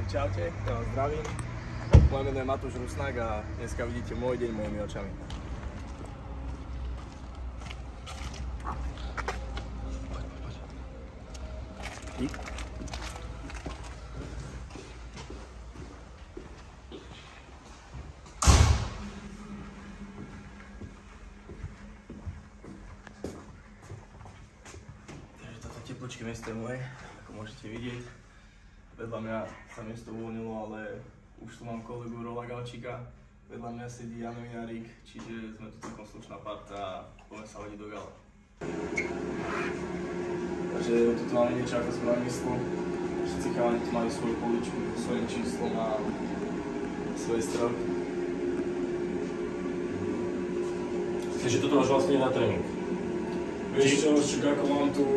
Čaute, ja vás zdravím. Moje meno je Matúš Rusnák a dneska vidíte môj deň mojimi očami. Takže toto teplúčké miesto je moje, ako môžete vidieť. Vedľa mňa sa miesto uvoľnilo, ale už tu mám kolegu Rola Galčíka. Vedľa mňa sedí Jano Minárik, čiže sme tu celkom slušná parta a poďme sa hodiť do gala. Takže tu máme niečo ako zbrojníctvo. Všetci chalani tu majú svoju poličku, svojím číslom a svoje strelky. Čiže toto máš vlastne na tréning? Vieš čo, ako mám tu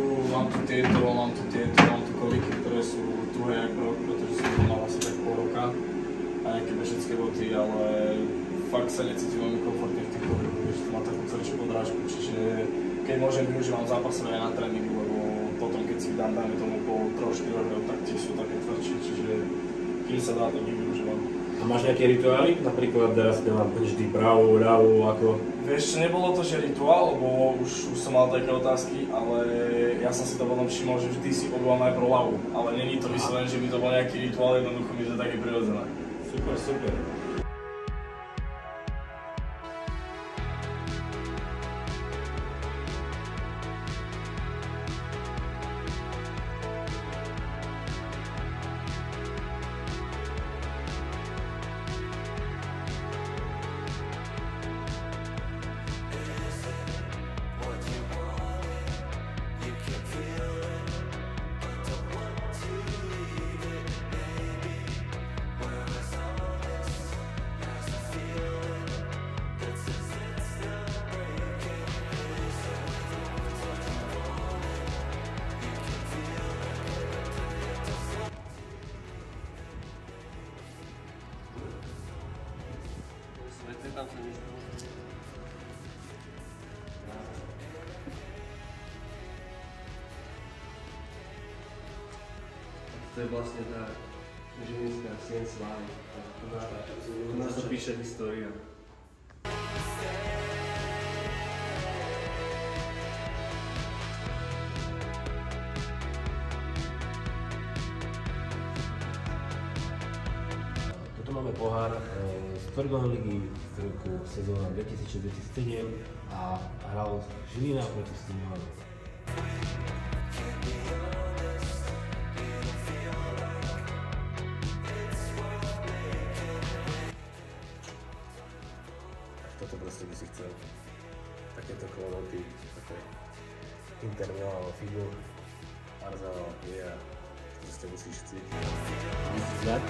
kolíky, ktoré sú tuhé jak rok, pretože som to mal asi tak pol roka a nejaké bežecké boty, ale fakt sa necítim veľmi komfortne v tých kolíkoch, vieš, to má takú celú podrážku, čiže keď môžem využívam zápasové aj na tréningu, lebo potom keď si dám, dajme tomu po 3-4 rokov, tak tie sú také tvrdšie, čiže keď sa dá, tak ich využívam. A máš nejaké rituály? Napríklad teraz mám vždy pravú, ľavú, ako? Vieš, nebolo to, že rituál, lebo už som mal také otázky, ale ja som si to potom všimol, že vždy si obúvam najprv ľavú, ale není to vyslovené, že by to bol nejaký rituál, jednoducho mi to také prirodzené. Super, super. Tam sa nič. To je vlastne tá žilinská sieň slávy. U nás sa píše história. Toto máme pohár z tvrdého ligy v roku sezóna 2006-2007 a hral Žilina proti Stimulanu. Toto proste by si chcel. Takéto kvaloty, také Inter Milan, Figu, Arsenal, Via, proste musíš chcieť. Musíš znať?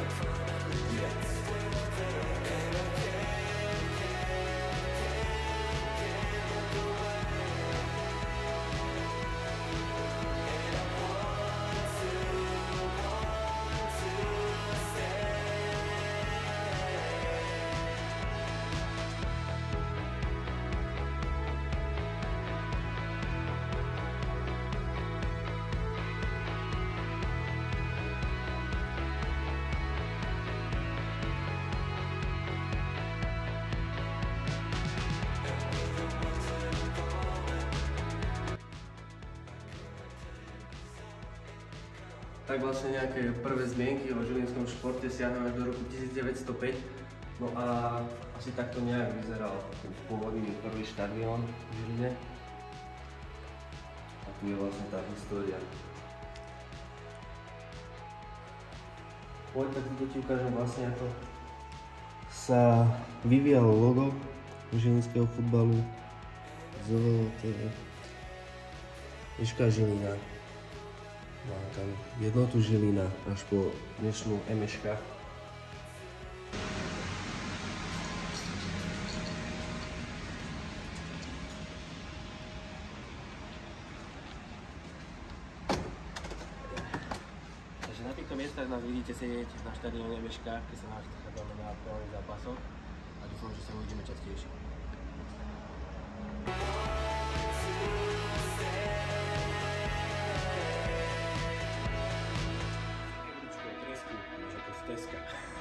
Tak vlastne nejaké prvé zmienky o žilinskom športe siahnu až do roku 1905. No a asi takto nejak vyzeral ten pôvodný prvý štadión v Žiline. A tu je vlastne tá história. Poď, tak tu ti ukážem vlastne, ako sa vyvíjalo logo žilinského futbalu z Miška Žilina. Má tam jednotu Žilina až po dnešnú Emeška. Takže na týchto miestach nás vidíte sedieť na štadióne Emeška, keď sa nachádzame na aktuálnych zápasoch a dúfam, že sa uvidíme častejšie. peska.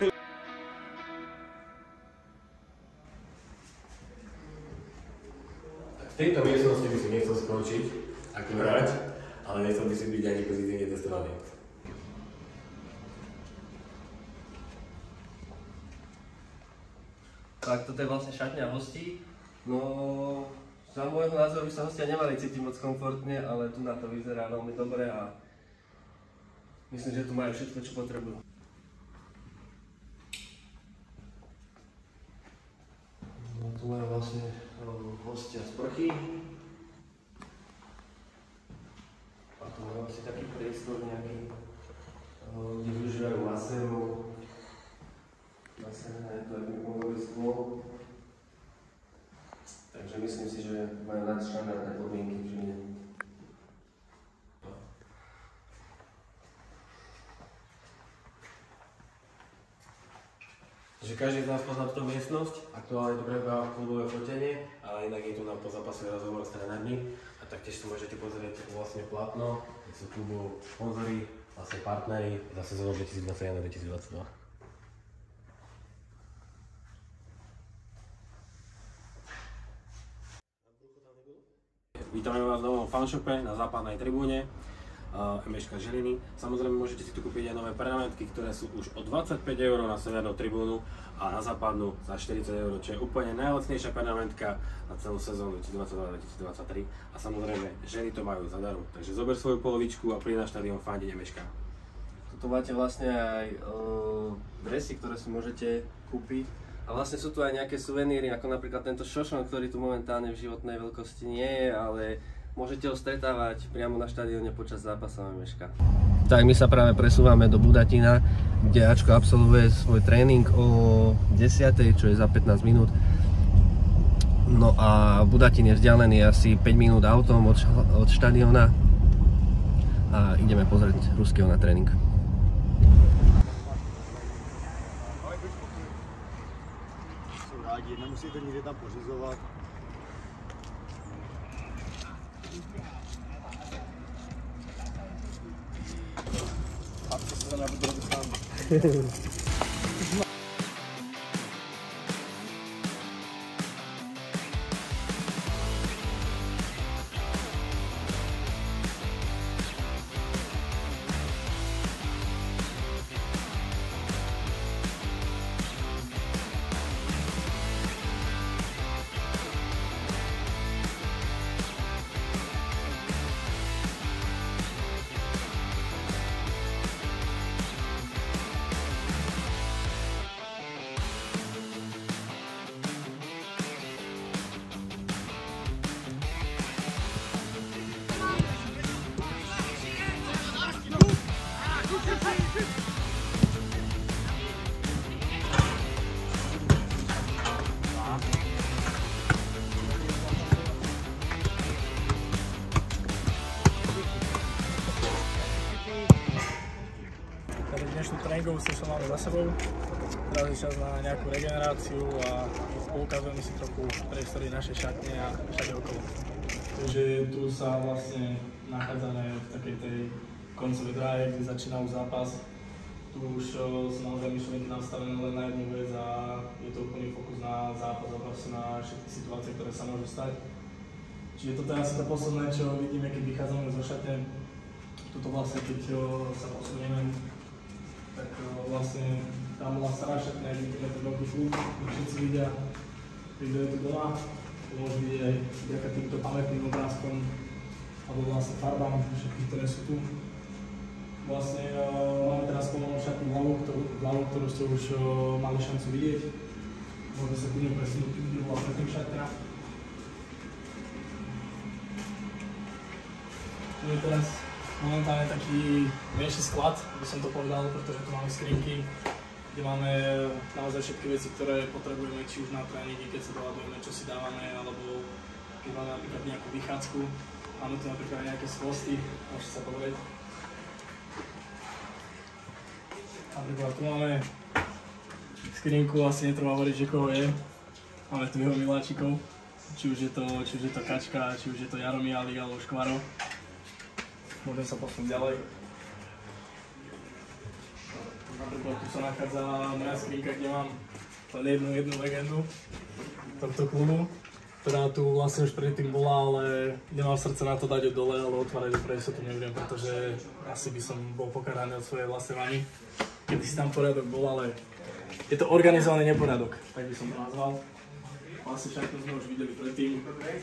V tejto miestnosti by si nechcel skončiť ako hráč, ale nechcel by si byť ani pozitívne testovaný. Tak toto je vlastne šatňa hostí. No, za môjho názoru by sa hostia nemali cítiť moc komfortne, ale tu na to vyzerá veľmi dobre a myslím, že tu majú všetko, čo potrebujú. No, tu majú vlastne hostia sprchy. A tu majú asi taký priestor nejaký, kde využívajú laseru. Laserné, to je výponový stôl. Takže myslím si, že majú nadštandardné podmienky v Žiline. Takže každý z nás pozná túto miestnosť, aktuálne tu prebieha klubové fotenie, ale inak je tu na pozápasový rozhovor s trénermi a taktiež tu môžete pozrieť vlastne platno, kde sú klubov sponzori, vlastne partneri za sezónu 2021-2022. Vítame vás v novom fanshope na západnej tribúne MŠK Žiliny. Samozrejme môžete si tu kúpiť aj nové pernamentky, ktoré sú už o 25 € na severnú tribúnu a na západnú za 40 €, čo je úplne najlacnejšia pernamentka na celú sezónu 2022-2023. A samozrejme, ženy to majú zadarmo, takže zober svoju polovičku a príď na štadión fandiť MŠK. Tu máte vlastne aj dresy, ktoré si môžete kúpiť. A vlastne sú tu aj nejaké suveníry, ako napríklad tento šošon, ktorý tu momentálne v životnej veľkosti nie je, ale môžete ho stretávať priamo na štadióne počas zápasov MŠK. Tak my sa práve presúvame do Budatina, kde Ačko absolvuje svoj tréning o 10:00, čo je za 15 minút. No a Budatin je vzdialený asi 5 minút autom od štadióna a ideme pozrieť ruského na tréning. Nemusíte nikde tam pořizovat. A to se tam nebudu dostat. Dnešnú tréningovú session máme za sebou. Teraz je čas na nejakú regeneráciu a poukazujeme si trochu priestory našej šatne a všade okolo. Takže tu sa vlastne nachádzame v takej tej koncovej dráhe, kde začína už zápas. Tu už sú naozaj myšlienky nastavené len na jednu vec a je to úplný fokus na zápas a vlastne na všetky situácie, ktoré sa môžu stať. Čiže toto je asi to posledné, čo vidíme, keď vychádzame zo šatne. Tuto vlastne, keď sa posunieme, tak vlastne tam bola stará šatňa, vidíme ten veľký klub, všetci vidia, kto je tu doma. To môže vidieť aj vďaka týmto pamätným obrázkom alebo vlastne farbám, všetkých, ktoré sú tu. Vlastne máme teraz povolnú šatnú hlavu, ktorú ste už mali šancu vidieť. Môžeme sa kľudne presunúť, kde bola predtým šatňa. Tu je teraz momentálne taký menší sklad, by som to povedal, pretože tu máme skrinky, kde máme naozaj všetky veci, ktoré potrebujeme, či už na tréningy, keď sa doľadujeme, čo si dávame, alebo keď máme napríklad nejakú vychádzku. Máme tu napríklad nejaké schvosty, môžete sa pozrieť. Napríklad tu máme skrinku, asi netreba hovoriť, že koho je. Máme tu jeho miláčikov, či už je to Kačka, či už je to Jaromír alebo Škvaro. Môžem sa posunúť ďalej. Napríklad tu sa nachádza moja skrinka, kde mám jednu legendu tohto klubu, ktorá tu vlastne už predtým bola, ale nemám srdce na to dať dole, ale otvárať pre istotu nebudem, pretože asi by som bol pokáraný od svojej vlastnej mamy. Kedy si tam poriadok bol, ale je to organizovaný neporiadok, tak by som to nazval. Vlastne však to sme už videli predtým.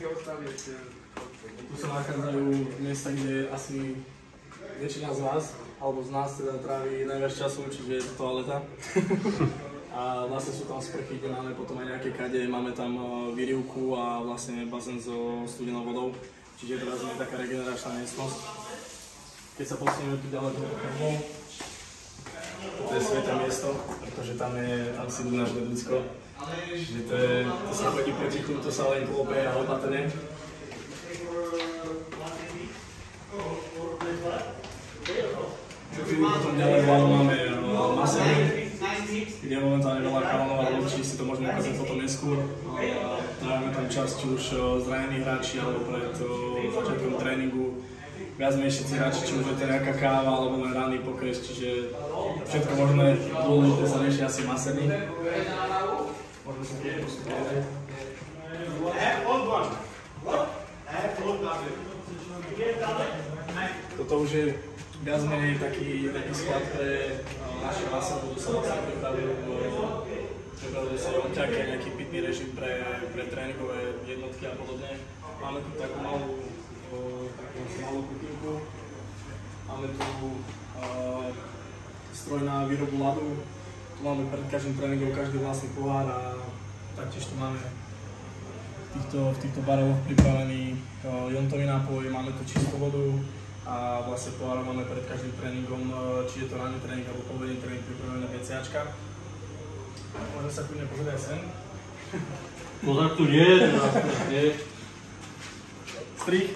Tu sa nachádzajú miesta, kde asi väčšina z vás, alebo z nás teda trávi najviac času, čiže je to toaleta. A vlastne sú tam sprchy, kde máme potom aj nejaké kade, máme tam výrivku a vlastne bazén so studenou vodou. Čiže je to vlastne taká regeneračná miestnosť. Keď sa posunieme tu ďalej do krvou, toto je sveté miesto, pretože tam si idú náš vedúcko. Čiže to sa chodí potichu, to sa len klope a opatrne. Potom ďalej máme maséry, kde je momentálne veľa chalanov, ale určite si to môžeme ukázať potom neskôr. Trávame tam časť už zranení hráči alebo pred začiatkom tréningu. Viac menej všetci hráči, či už je to nejaká káva alebo len ranný pokres, čiže všetko možné, dôležité sa riešia asi maséry. Môžeme sa tiež postupovať. Toto už je viac menej taký sklad pre naše maséry, kde sa vlastne pripravujú sa odťaky a nejaký pitný režim pre tréningové jednotky a podobne. Máme tu takú malú kuchynku, máme tu stroj na výrobu ľadu, tu máme pred každým tréningom každý vlastný pohár a taktiež tu máme v týchto baroch pripravený jontový nápoj, máme tu čistú vodu a vlastne pohár máme pred každým tréningom, či je to ranný tréning alebo povedný tréning pripravené BCAčka. Môžeme sa kľudne pozrieť aj sem. Pozor, tu nie je, strich.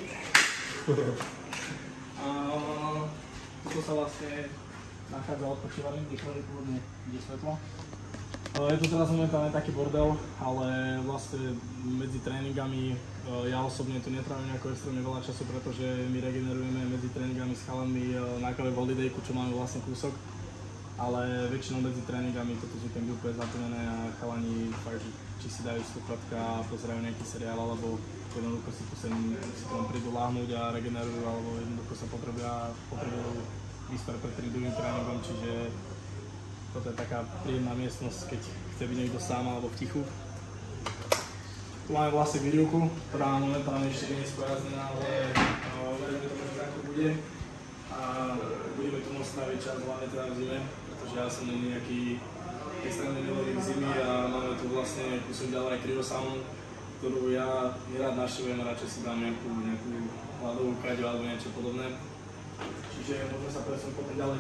Tu sa vlastne nachádza odpočívaný, kde pôvodne ide svetlo. Je to teraz momentálne taký bordel, ale vlastne medzi tréningami ja osobne tu netrávim nejako extrémne veľa času, pretože my regenerujeme medzi tréningami s chalanmi na káve v holidayku, čo máme vlastne kúsok. Ale väčšinou medzi tréningami toto zvyknem byť úplne zaplnené a chalani fakt, či si dajú sluchatka a pozerajú nejaký seriál, alebo jednoducho si tu tam prídu láhnuť a regenerujú, alebo jednoducho sa potrebujú ísť pred tým druhým tréningom, čiže toto je taká príjemná miestnosť, keď chce byť niekto sám alebo v tichu. Tu máme vlastne výrivku, ktorá momentálne ešte nie je spojaznená, ale veríme tomu, že takto bude. A budeme tu môcť stráviť čas, hlavne teda v zime, pretože ja som nejaký extrémne milovník zimy a máme tu vlastne kúsok ďalej cryosaunu, ktorú ja nerád navštevujem a radšej si dám nejakú hladovú kaďu alebo niečo podobné. Čiže môžeme sa presunúť potom ďalej.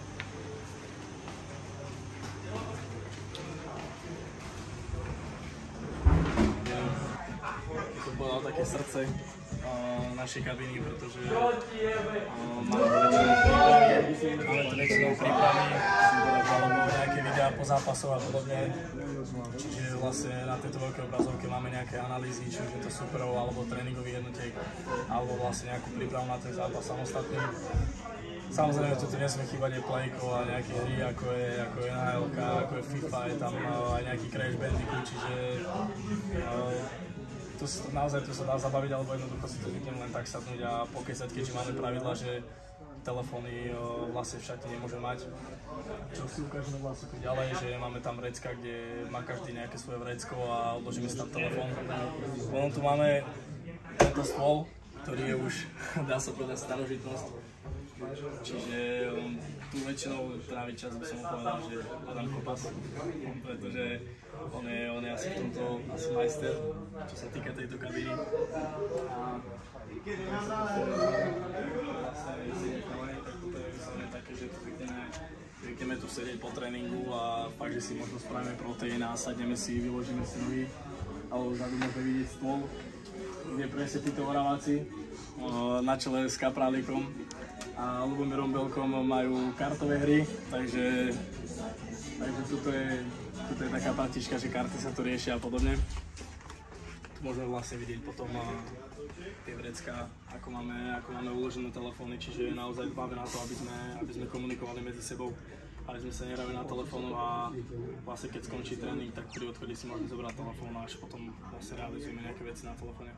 To bolo také srdce našej kabiny, pretože máme tu väčšinou prípravy alebo nejaké videá po zápasoch a podobne. Čiže vlastne na tejto veľkej obrazovke máme nejaké analýzy, či už je to superov alebo tréningových jednotiek, alebo vlastne nejakú prípravu na ten zápas samostatný. Samozrejme, tu nesmie chýbať aj playko a nejaké hry, ako je NHL, ako je FIFA, je tam aj nejaký Crash Bandicoot, čiže naozaj tu sa dá zabaviť, alebo jednoducho si to zvyknem len tak sadnúť a pokecať, keďže máme pravidla, že telefóny vlastne však nemôže mať. Čo si ukážeme vlastne tu ďalej, že máme tam vrecka, kde má každý nejaké svoje vrecko a odložíme si tam telefón. Potom tu máme tento stôl, ktorý je už, dá sa povedať, starožitnosť. Čiže tu väčšinou trávi čas, by som povedal, že Adam Kopas, pretože on je asi v tomto majster, čo sa týka tejto kabíny. A také, že tu zvykneme tu sedieť po tréningu a fakt, že si možno spravíme proteín a sadneme si, vyložíme si nohy, alebo vzadu môžeme vidieť stôl, kde presne títo Oraváci na čele s Kaprálikom a Ľubomírom Belkom majú kartové hry, takže tuto je taká partička, že karty sa tu riešia a podobne. Tu môžeme vlastne vidieť potom tie vrecká, ako máme uložené telefóny, čiže naozaj dbáme na to, aby sme komunikovali medzi sebou. aby sme sa nehrali na telefónu a vlastne keď skončí tréning, tak pri odchode si môžeme zobrať telefón a až potom vlastne realizujeme nejaké veci na telefóne.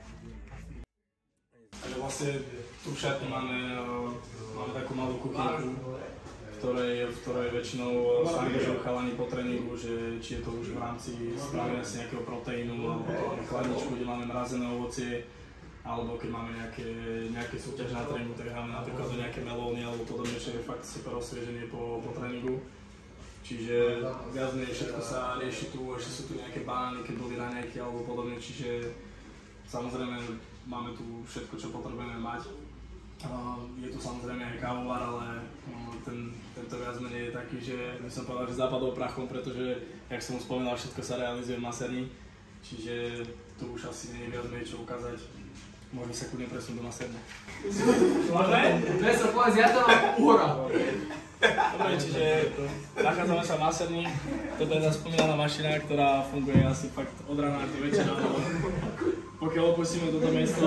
Takže vlastne tu v šatni máme takú malú kuchynku, v ktorej väčšinou sa angažujú chalani po tréningu, že či je to už v rámci spravenia si nejakého proteínu, alebo chladničku, kde máme mrazené ovocie, alebo keď máme nejaké súťaže na tréningu, tak máme napríklad nejaké melóny alebo podobne, čo je fakt super osvieženie po tréningu. Čiže viac menej všetko sa rieši tu, ešte sú tu nejaké banány, keď boli raňajky alebo podobne, čiže samozrejme máme tu všetko, čo potrebujeme mať. Je tu samozrejme aj kávovar, ale tento viac menej je taký, že by som povedal, že zapadol prachom, pretože, jak som už spomínal, všetko sa realizuje v maserni, čiže tu už asi nie je viac menej čo ukázať. Môžeme sa kľudne presunúť do maserne. Môžeme? Dve sa povedať, ja to mám uhora. Dobre, čiže nachádzame sa v maserni. Toto je tá spomínaná mašina, ktorá funguje asi fakt od rána až do večera. Pokiaľ opustíme toto miesto,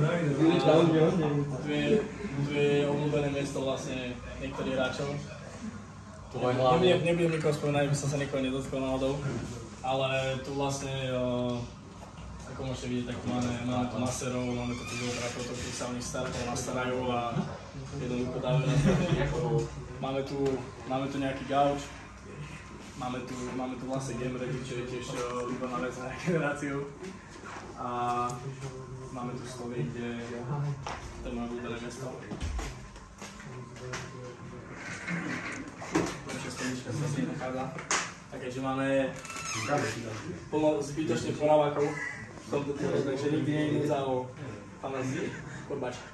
dve obľúbené miesto vlastne niektorých hráčov. Nebudem nikoho spomínať, aby som sa nikoho nedotkol náhodou, ale tu vlastne, ako môžete vidieť, tak máme tu maserov, máme tu fyzioterapeutok, ktorí sa o nich nastarajú a jednoducho dávajú na to. Máme tu nejaký gauč, máme tu vlastne game ready, čo je tiež ľúbená vec na generáciu. A máme tu stoly, kde to je moje ľúbené miesto. Naša stolička sa s nej nachádza. A keďže máme plno zbytočných porávákov v tomto týle, takže nikdy nie je núdza o pána Korbača.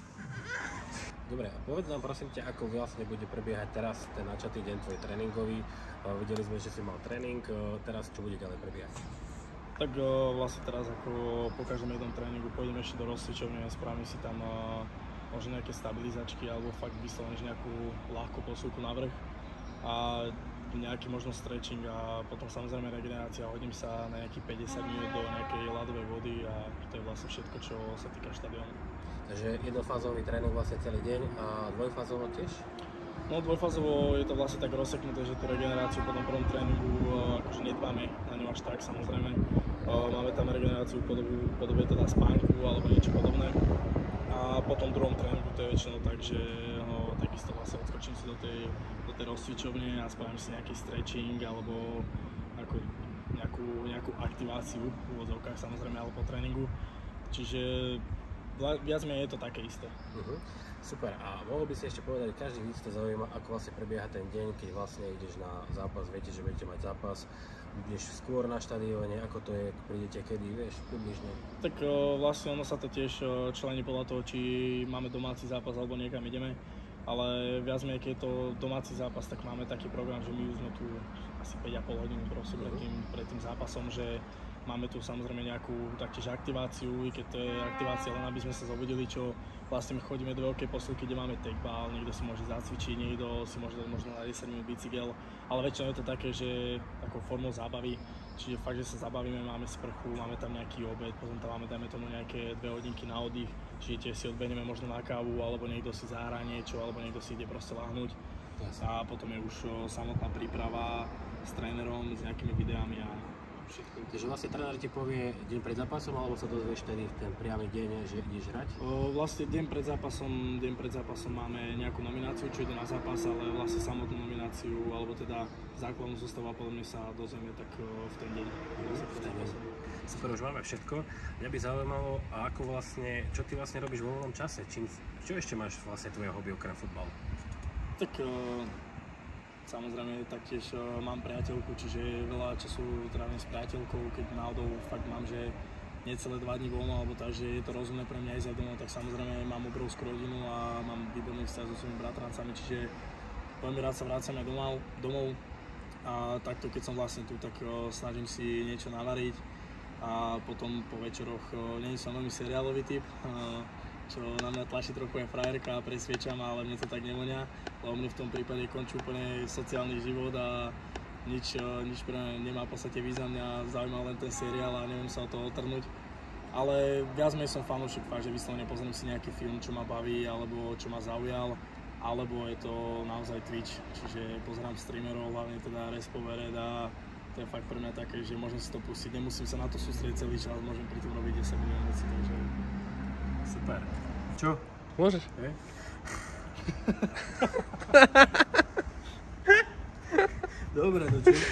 Dobre, a povedz nám prosím ťa, ako vlastne bude prebiehať teraz ten načatý deň tvoj tréningový. Videli sme, že si mal tréning, teraz čo bude ďalej prebiehať? Tak vlastne teraz ako po každom jednom tréningu pôjdeme ešte do rozcvičovne, spravíme si tam možno nejaké stabilizačky alebo fakt vyslovene nejakú ľahkú posúvku na vrch a nejaký možno stretching a potom samozrejme regenerácia. Hodím sa na nejakých 50 minút do nejakej ľadovej vody a to je vlastne všetko, čo sa týka štadiónu. Takže jednofázový tréning vlastne celý deň a dvojfázovo tiež? No dvojfázovo je to vlastne tak rozseknuté, že tú regeneráciu po tom prvom tréningu akože nedbáme na ňu až tak samozrejme. Máme tam regeneráciu v podobe teda spánku alebo niečo podobné. A po tom druhom tréningu to je väčšinou tak, že takisto vlastne odskočím si do tej rozcvičovne a spravím si nejaký stretching alebo nejakú aktiváciu v úvodzovkách samozrejme alebo po tréningu. Čiže viac menej je to také isté. Super, a mohol by si ešte povedať, každý víc to zaujíma, ako vlastne prebieha ten deň, keď vlastne ideš na zápas, viete, že budete mať zápas, budeš skôr na štadióne, ako to je, prídete kedy, vieš, približne? Tak vlastne ono sa to tiež člení podľa toho, či máme domáci zápas alebo niekam ideme, ale viac menej, keď je to domáci zápas, tak máme taký program, že my už sme tu asi 5,5 hodiny proste pred tým zápasom, že máme tu samozrejme nejakú taktiež aktiváciu, i keď to je aktivácia len aby sme sa zobudili, čo vlastne my chodíme do veľkej posilky, kde máme takeball, niekto si môže zacvičiť, niekto si môže dať možno na 10 minút bicykel, ale väčšinou je to také, že takou formou zábavy, čiže fakt, že sa zabavíme, máme sprchu, máme tam nejaký obed, potom tam máme dajme tomu nejaké 2 hodinky na oddych, čiže tiež si odbehneme možno na kávu, alebo niekto si zahrá niečo, alebo niekto si ide proste lahnúť a potom je už samotná príprava s trénerom, s nejakými videami a všetko. Takže vlastne tréner ti povie deň pred zápasom, alebo sa dozvieš tedy v ten priamy deň, že ideš hrať? Vlastne deň pred zápasom máme nejakú nomináciu, čo ide na zápas, ale vlastne samotnú nomináciu, alebo teda základnú zostavu a podobne sa dozvieme tak v ten deň. Super, už máme všetko. Mňa by zaujímalo, ako vlastne, čo ty vlastne robíš vo voľnom čase? Čo ešte máš vlastne tvoje hobby okrem futbalu? Tak samozrejme taktiež mám priateľku, čiže veľa času trávim s priateľkou, keď náhodou fakt mám, že necelé 2 dní voľno, alebo tak, že je to rozumné pre mňa ísť aj domov, tak samozrejme mám obrovskú rodinu a mám výborný vzťah so svojimi bratrancami, čiže veľmi rád sa vraciam aj domov a takto keď som vlastne tu, tak snažím si niečo navariť a potom po večeroch nie som veľmi seriálový typ, čo na mňa tlačí trochu aj frajerka a presviečam, ale mne to tak nevonia, lebo mne v tom prípade končí úplne sociálny život a nič pre mňa nemá v podstate význam, mňa zaujíma len ten seriál a neviem sa o to otrhnúť. Ale viac menej som fanúšik fakt, že vyslovene pozriem si nejaký film, čo ma baví alebo čo ma zaujal alebo je to naozaj Twitch, čiže pozerám streamerov, hlavne teda Respovered a to je fakt pre mňa také, že môžem si to pustiť, nemusím sa na to sústrediť celý čas, môžem pri tom robiť 10 milión vecí, takže super. Čo? Môžeš? Dobre, no čo?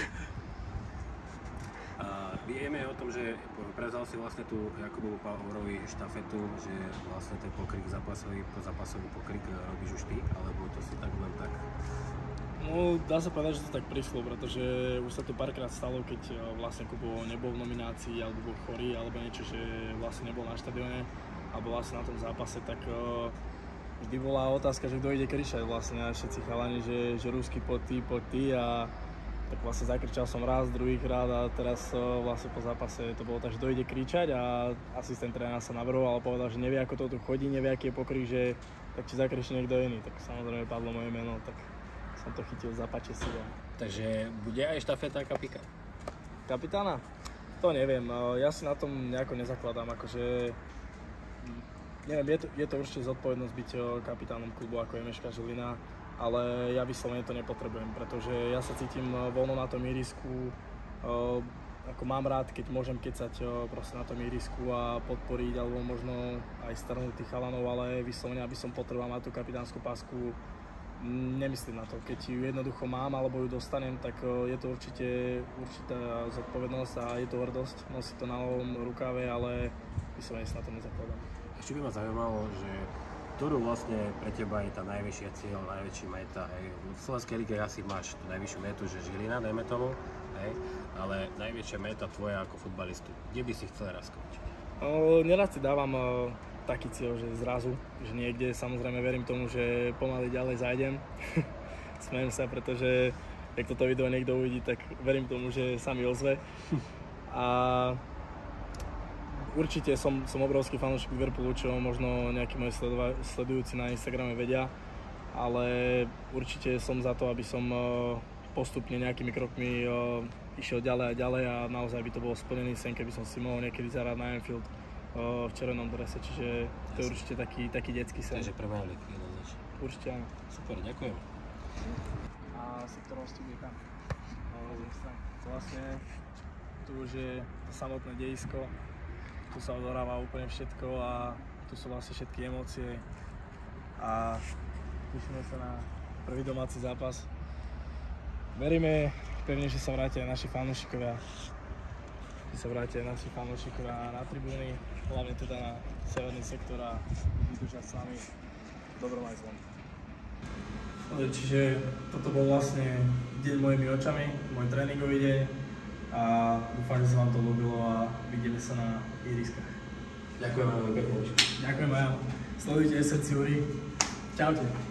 Vieme o tom, že prevzal si vlastne tú Jakubovu Pavorovi štafetu, že vlastne ten pokrik zápasový, zápasový pokrik robíš už ty, alebo to si tak len tak? No, dá sa povedať, že to tak prišlo, pretože už sa to párkrát stalo, keď vlastne Kubo nebol v nominácii, alebo bol chorý, alebo niečo, že vlastne nebol na štadióne, alebo vlastne na tom zápase, tak vždy bola otázka, že kto ide kričať vlastne a všetci chalani, že Rusky poď ty a tak vlastne zakričal som raz, druhýkrát a teraz vlastne po zápase to bolo tak, že dojde kričať a asistent trénera sa navrhoval a povedal, že nevie ako to tu chodí, nevie aký je pokrik, že tak ti zakričí niekto iný, tak samozrejme padlo moje meno, tak som to chytil za pače si. Takže bude aj štafeta kapika? Kapitána? To neviem, ja si na tom nejako nezakladám, akože neviem, je to určite zodpovednosť byť kapitánom klubu ako je Meška Žilina, ale ja vyslovene to nepotrebujem, pretože ja sa cítim voľno na tom ihrisku, ako mám rád, keď môžem kecať proste na tom ihrisku a podporiť alebo možno aj strhnúť tých chalanov, ale vyslovene, aby som potreboval mať tú kapitánsku pásku, nemyslím na to. Keď ju jednoducho mám alebo ju dostanem, tak je to určitá zodpovednosť a je to hrdosť nosiť to na ľavom rukáve, ale vyslovene sa na to nezakladám. Ešte by ma zaujímalo, že ktorú vlastne pre teba je tá najvyššia cieľ, najväčší meta, hej? V Slovenskej lige asi máš tú najvyššiu metu, že Žilina, dajme tomu, hej? Ale najväčšia meta tvoja ako futbalistu, kde by si chcel raz skončiť? Nerad si dávam taký cieľ, že zrazu, že niekde samozrejme verím tomu, že pomaly ďalej zájdem. Smejem sa, pretože ak toto video niekto uvidí, tak verím tomu, že sa mi ozve. A určite som obrovský fanúšik Liverpoolu, čo možno nejakí moji sledujúci na Instagrame vedia, ale určite som za to, aby som postupne nejakými krokmi išiel ďalej a ďalej a naozaj by to bol splnený sen, keby som si mohol niekedy zahrať na Anfield v červenom drese, čiže to je určite taký detský sen. Takže Premier League jednoznačne. Určite áno. Super, ďakujem. A sektorom studieka. Vlastne tu už je to samotné dejisko. Tu sa odohráva úplne všetko a tu sú vlastne všetky emócie a tešíme sa na prvý domáci zápas. Veríme pevne, že sa vrátia naši fanúšikovia. Na tribúny, hlavne teda na severný sektor a vydržať s nami dobrom aj zlom. Čiže toto bol vlastne deň mojimi očami, môj tréningový deň. A dúfam, že sa vám to ľúbilo a vidíme sa na ihriskách. Ďakujem veľmi pekne. Ďakujem aj. Sledujte SC Uri. Čaute.